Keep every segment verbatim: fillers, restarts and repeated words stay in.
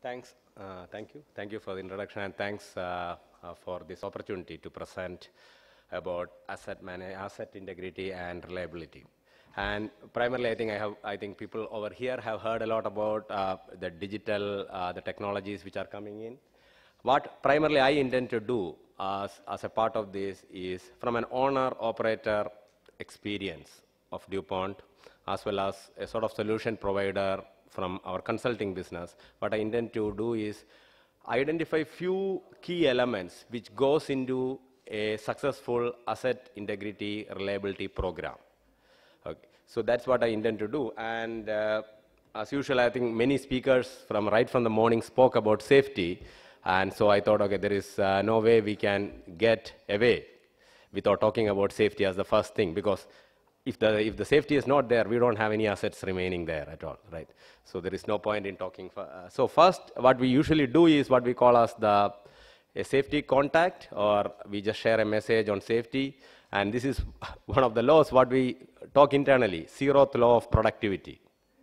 Thanks. Uh, thank you. Thank you for the introduction, and thanks uh, uh, for this opportunity to present about asset management, asset integrity and reliability. And primarily, I think I have, I think people over here have heard a lot about uh, the digital, uh, the technologies which are coming in. What primarily I intend to do as, as a part of this is from an owner-operator experience of Dupont, as well as a sort of solution provider from our consulting business. What I intend to do is identify few key elements which goes into a successful asset integrity reliability program. Okay. So that's what I intend to do. And uh, as usual, I think many speakers from right from the morning spoke about safety. And so I thought, okay, there is uh, no way we can get away without talking about safety as the first thing, because if the, if the safety is not there, we don't have any assets remaining there at all, right? So there is no point in talking. For, uh, so first, what we usually do is what we call as the a safety contact, or we just share a message on safety. And this is one of the laws what we talk internally, zeroth law of productivity.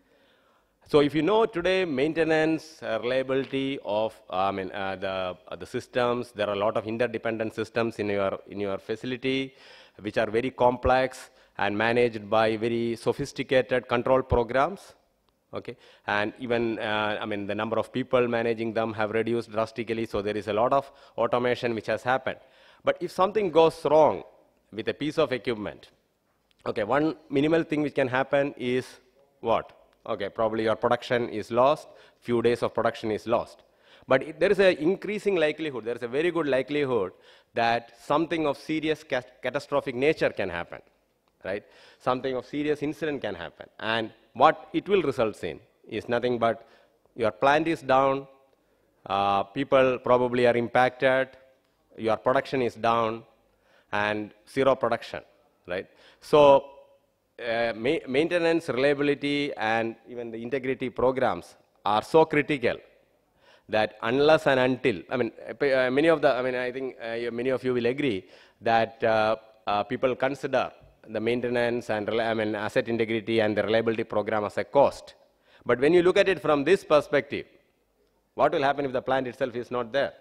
So if you know today maintenance, uh, reliability of uh, I mean, uh, the, uh, the systems, there are a lot of interdependent systems in your, in your facility which are very complex and managed by very sophisticated control programs. Okay, and even uh, I mean the number of people managing them have reduced drastically, so there is a lot of automation which has happened. But if something goes wrong with a piece of equipment, okay, one minimal thing which can happen is what? Okay, probably your production is lost, few days of production is lost. But it, there is an increasing likelihood, there is a very good likelihood that something of serious ca catastrophic nature can happen, right? Something of serious incident can happen. And what it will result in is nothing but your plant is down, uh, people probably are impacted, your production is down, and zero production, right? So uh, ma maintenance, reliability, and even the integrity programs are so critical that unless and until, I mean, uh, many of the, I mean, I think uh, many of you will agree that uh, uh, people consider the maintenance and I mean, asset integrity and the reliability program as a cost. But when you look at it from this perspective, what will happen if the plant itself is not there?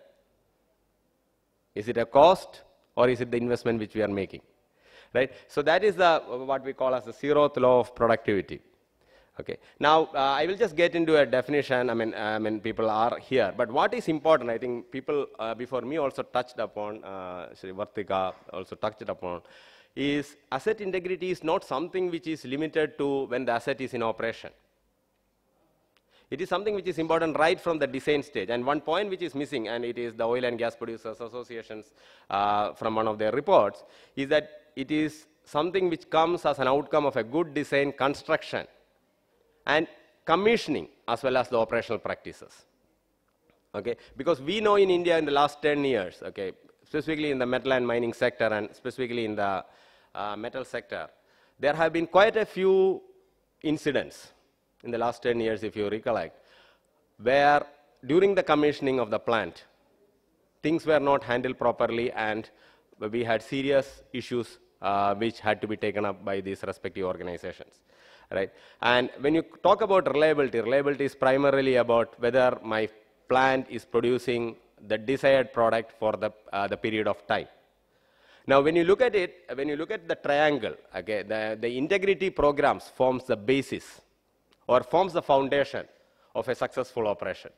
Is it a cost, or is it the investment which we are making? Right? So that is the, what we call as the zeroth law of productivity. Okay. Now, uh, I will just get into a definition. I mean, I mean, people are here. But what is important, I think people uh, before me also touched upon, uh, Shri Vartika also touched upon, is asset integrity is not something which is limited to when the asset is in operation. It is something which is important right from the design stage. And one point which is missing, and it is the Oil and Gas Producers Associations uh, from one of their reports, is that it is something which comes as an outcome of a good design, construction, and commissioning, as well as the operational practices. Okay? Because we know in India in the last ten years, okay, specifically in the metal and mining sector and specifically in the uh, metal sector, there have been quite a few incidents in the last ten years, if you recollect, where during the commissioning of the plant, things were not handled properly and we had serious issues uh, which had to be taken up by these respective organizations. Right? And when you talk about reliability, reliability is primarily about whether my plant is producing the desired product for the, uh, the period of time. Now, when you look at it, when you look at the triangle, okay, the, the integrity programs forms the basis or forms the foundation of a successful operation.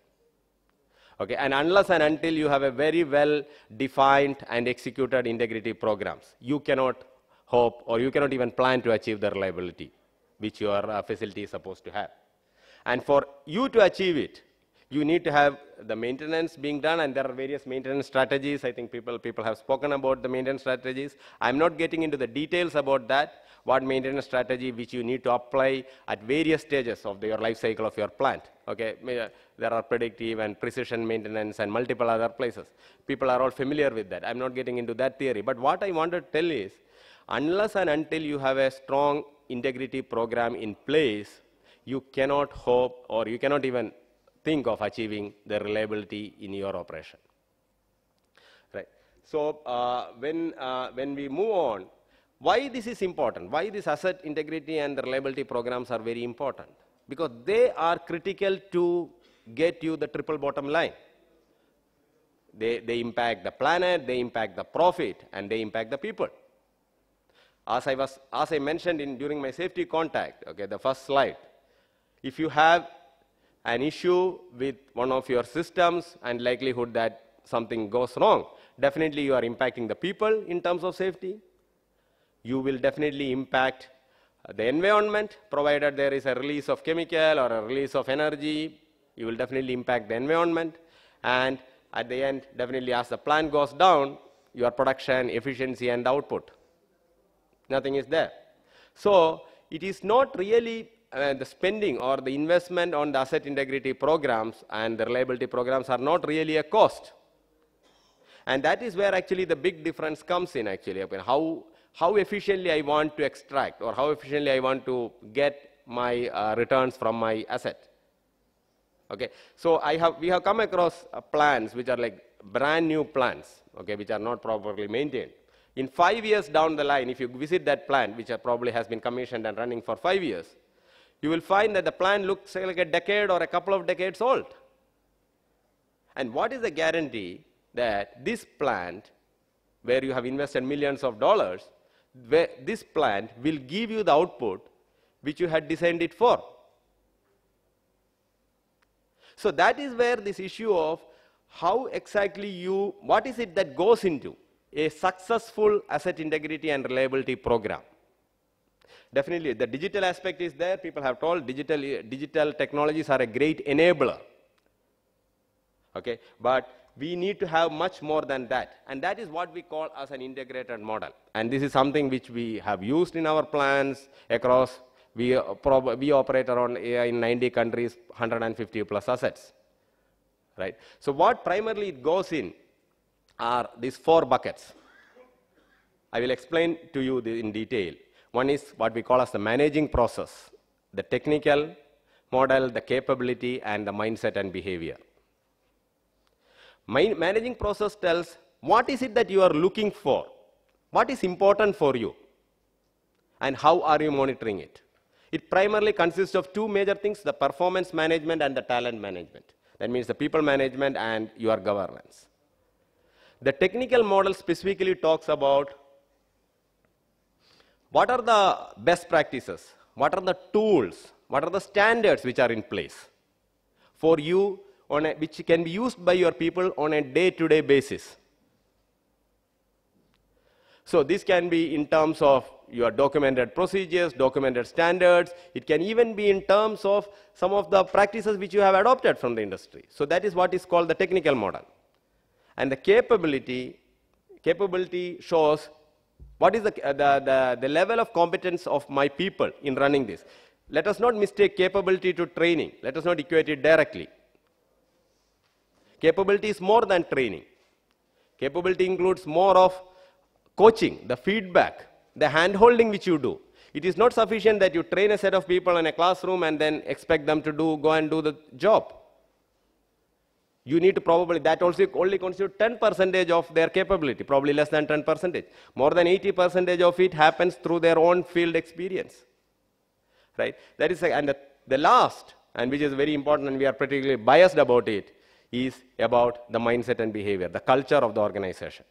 Okay, and unless and until you have a very well defined and executed integrity programs, you cannot hope or you cannot even plan to achieve the reliability which your uh, facility is supposed to have. And for you to achieve it, you need to have the maintenance being done, and there are various maintenance strategies. I think people, people have spoken about the maintenance strategies. I'm not getting into the details about that, what maintenance strategy which you need to apply at various stages of the, your life cycle of your plant. Okay? There are predictive and precision maintenance and multiple other places. People are all familiar with that. I'm not getting into that theory. But what I want to tell is, unless and until you have a strong integrity program in place, you cannot hope or you cannot even think of achieving the reliability in your operation. Right. So uh, when, uh, when we move on, why this is important? Why this asset integrity and the reliability programs are very important? Because they are critical to get you the triple bottom line. They, they impact the planet, they impact the profit, and they impact the people. As I, was, as I mentioned in, during my safety contact, okay, the first slide, if you have an issue with one of your systems and likelihood that something goes wrong, definitely you are impacting the people in terms of safety. You will definitely impact the environment, provided there is a release of chemical or a release of energy. You will definitely impact the environment. And at the end, definitely as the plant goes down, your production, efficiency, and output, nothing is there. So it is not really uh, the spending or the investment on the asset integrity programs and the reliability programs are not really a cost. And that is where actually the big difference comes in actually. I mean, how, how efficiently I want to extract or how efficiently I want to get my uh, returns from my asset. Okay, so I have, we have come across uh, plants which are like brand new plants, okay, which are not properly maintained. In five years down the line, if you visit that plant, which probably has been commissioned and running for five years, you will find that the plant looks like a decade or a couple of decades old. And what is the guarantee that this plant, where you have invested millions of dollars, where this plant will give you the output which you had designed it for? So that is where this issue of how exactly you, what is it that goes into a successful asset integrity and reliability program. Definitely, the digital aspect is there. People have told digital, digital technologies are a great enabler. Okay, but we need to have much more than that. And that is what we call as an integrated model. And this is something which we have used in our plans across. We, uh, we operate around uh, in ninety countries, one hundred fifty plus assets. Right? So what primarily it goes in are these four buckets. I will explain to you the, in detail. One is what we call as the managing process, the technical model, the capability, and the mindset and behavior. My managing process tells what is it that you are looking for, what is important for you, and how are you monitoring it. It primarily consists of two major things, the performance management and the talent management. That means the people management and your governance. The technical model specifically talks about what are the best practices, what are the tools, what are the standards which are in place for you, on a, which can be used by your people on a day-to-day basis. So this can be in terms of your documented procedures, documented standards. It can even be in terms of some of the practices which you have adopted from the industry. So that is what is called the technical model. And the capability, capability shows what is the, the, the, the level of competence of my people in running this. Let us not mistake capability to training. Let us not equate it directly. Capability is more than training. Capability includes more of coaching, the feedback, the hand-holding which you do. It is not sufficient that you train a set of people in a classroom and then expect them to do, go and do the job. You need to probably, that also only constitutes ten percent of their capability, probably less than ten percent. More than eighty percent of it happens through their own field experience. Right? That is, and the, the last, and which is very important and we are particularly biased about it, is about the mindset and behavior, the culture of the organization.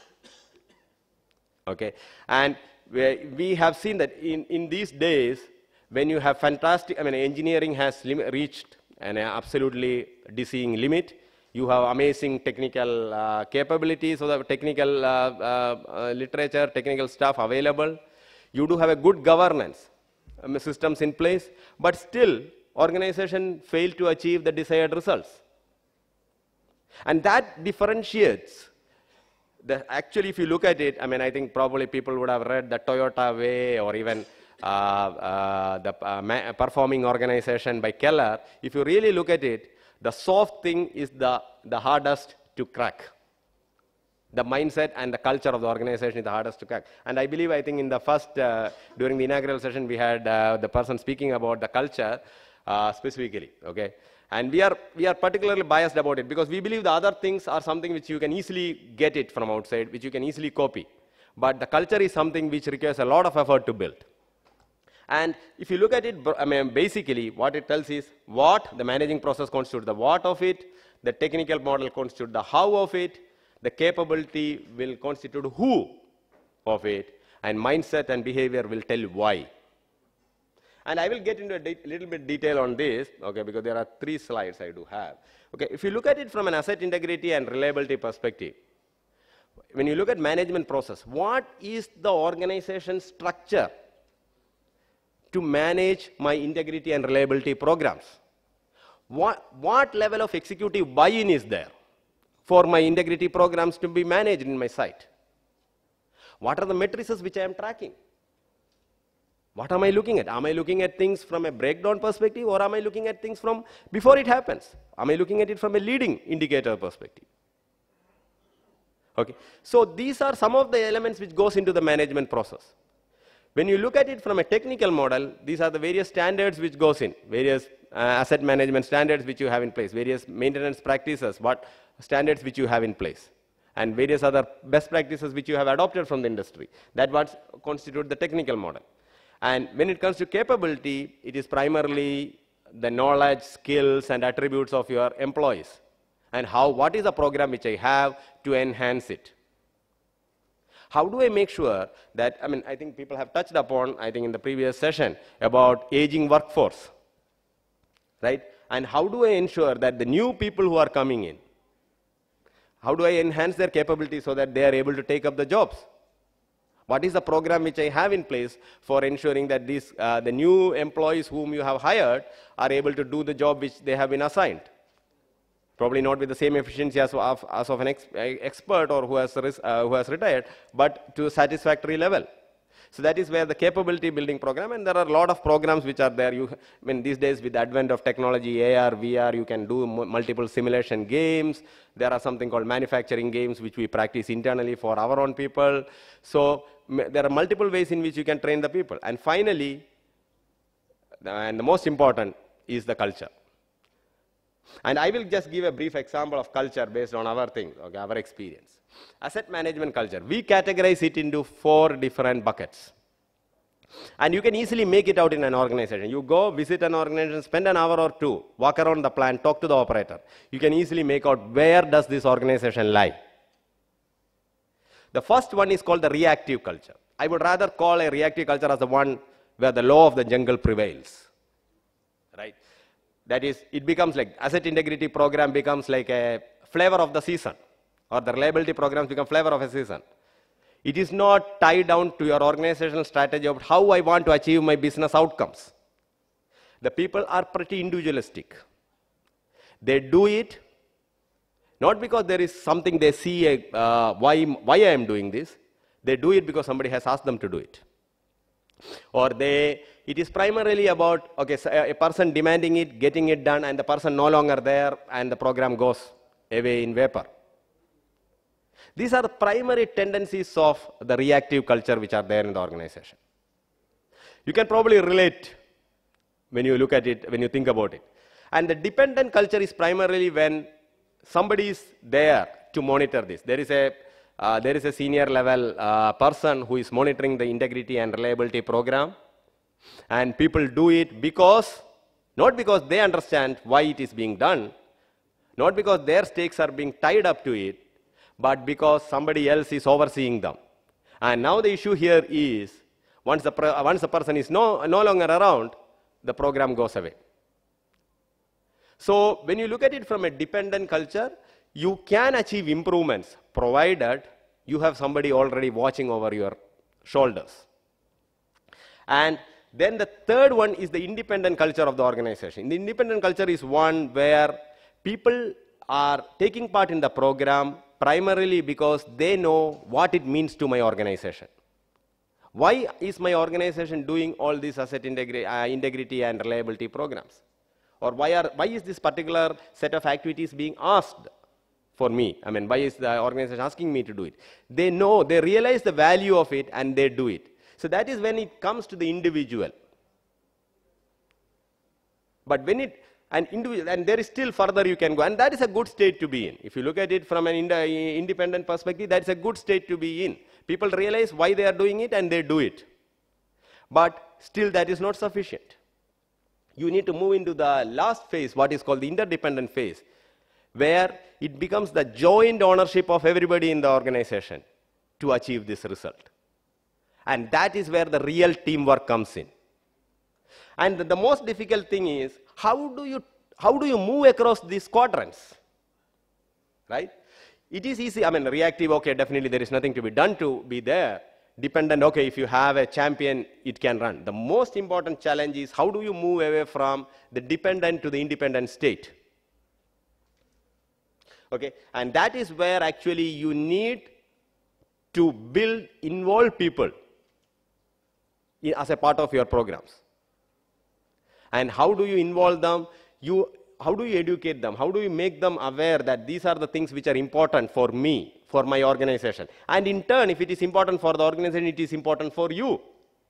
Okay? And we, we have seen that in, in these days, when you have fantastic, I mean, engineering has reached an absolutely dizzying limit. You have amazing technical uh, capabilities, so the technical uh, uh, uh, literature, technical stuff available. You do have a good governance um, systems in place, but still, organization fail to achieve the desired results. And that differentiates. The, actually, if you look at it, I mean, I think probably people would have read the Toyota Way or even uh, uh, the uh, performing organization by Keller. If you really look at it, the soft thing is the, the hardest to crack. The mindset and the culture of the organization is the hardest to crack. And I believe, I think in the first, uh, during the inaugural session, we had uh, the person speaking about the culture uh, specifically, okay? And we are, we are particularly biased about it because we believe the other things are something which you can easily get it from outside, which you can easily copy. But the culture is something which requires a lot of effort to build. And if you look at it, I mean, basically what it tells is what the managing process constitutes the what of it, the technical model constitutes the how of it, the capability will constitute who of it, and mindset and behavior will tell why. And I will get into a little bit detail on this, okay, because there are three slides I do have. Okay, if you look at it from an asset integrity and reliability perspective, when you look at management process, what is the organization structure to manage my integrity and reliability programs? What, what level of executive buy-in is there for my integrity programs to be managed in my site? What are the matrices which I am tracking? What am I looking at? Am I looking at things from a breakdown perspective, or am I looking at things from before it happens? Am I looking at it from a leading indicator perspective? Okay. So these are some of the elements which goes into the management process. When you look at it from a technical model, these are the various standards which goes in, various uh, asset management standards which you have in place, various maintenance practices, what standards which you have in place, and various other best practices which you have adopted from the industry. That what constitute the technical model. And when it comes to capability, it is primarily the knowledge, skills, and attributes of your employees, and how, what is the program which I have to enhance it. How do I make sure that, I mean, I think people have touched upon, I think in the previous session, about aging workforce, right? And how do I ensure that the new people who are coming in, how do I enhance their capability so that they are able to take up the jobs? What is the program which I have in place for ensuring that these, uh, the new employees whom you have hired are able to do the job which they have been assigned? Probably not with the same efficiency as of, as of an ex expert or who has, uh, who has retired, but to a satisfactory level. So that is where the capability building program, and there are a lot of programs which are there. You, I mean, these days with the advent of technology, A R, V R, you can do multiple simulation games. There are something called manufacturing games which we practice internally for our own people. So there are multiple ways in which you can train the people. And finally, and the most important, is the culture. And I will just give a brief example of culture based on our thing, okay, our experience. Asset management culture, we categorize it into four different buckets. And you can easily make it out in an organization. You go visit an organization, spend an hour or two, walk around the plant, talk to the operator. You can easily make out where does this organization lie. The first one is called the reactive culture. I would rather call a reactive culture as the one where the law of the jungle prevails, right? That is, it becomes like, asset integrity program becomes like a flavor of the season, or the reliability programs become flavor of a season. It is not tied down to your organizational strategy of how I want to achieve my business outcomes. The people are pretty individualistic. They do it not because there is something they see, uh, why, why I am doing this. They do it because somebody has asked them to do it. Or they, it is primarily about, okay, so a person demanding it, getting it done, and the person no longer there, and the program goes away in vapor. These are the primary tendencies of the reactive culture which are there in the organization. You can probably relate when you look at it, when you think about it. And the dependent culture is primarily when somebody is there to monitor this. There is a Uh, there is a senior level uh, person who is monitoring the integrity and reliability program, and people do it because, not because they understand why it is being done, not because their stakes are being tied up to it, but because somebody else is overseeing them. And now the issue here is, once the, once the person is no, no longer around, the program goes away. So when you look at it from a dependent culture, you can achieve improvements provided you have somebody already watching over your shoulders. And then the third one is the independent culture of the organization. The independent culture is one where people are taking part in the program primarily because they know what it means to my organization. Why is my organization doing all these asset integri uh, integrity and reliability programs? Or why, are, why is this particular set of activities being asked for me? I mean, why is the organization asking me to do it? They know, they realize the value of it, and they do it. So that is when it comes to the individual. But when it, an individual, and there is still further you can go, and that is a good state to be in. If you look at it from an ind independent perspective, that is a good state to be in. People realize why they are doing it, and they do it. But still that is not sufficient. You need to move into the last phase, what is called the interdependent phase, where it becomes the joint ownership of everybody in the organization to achieve this result. And that is where the real teamwork comes in. And the most difficult thing is, how do you, how do you move across these quadrants? Right? It is easy, I mean, reactive, okay, definitely there is nothing to be done to be there. Dependent, okay, if you have a champion, it can run. The most important challenge is, how do you move away from the dependent to the independent state? Okay, and that is where actually you need to build, involve people in, as a part of your programs. And how do you involve them? You, how do you educate them? How do you make them aware that these are the things which are important for me, for my organization? And in turn, if it is important for the organization, it is important for you.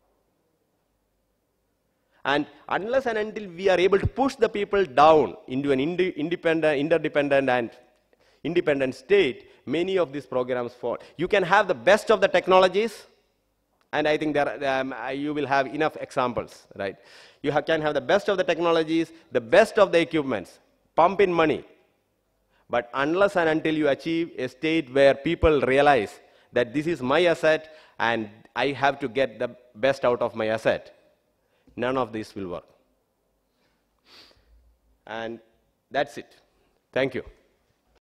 And unless and until we are able to push the people down into an ind independent, interdependent and independent state, many of these programs fall. You can have the best of the technologies, and I think there, um, you will have enough examples, right? You ha can have the best of the technologies, the best of the equipments, pump in money. But unless and until you achieve a state where people realize that this is my asset and I have to get the best out of my asset, none of this will work. And that's it. Thank you.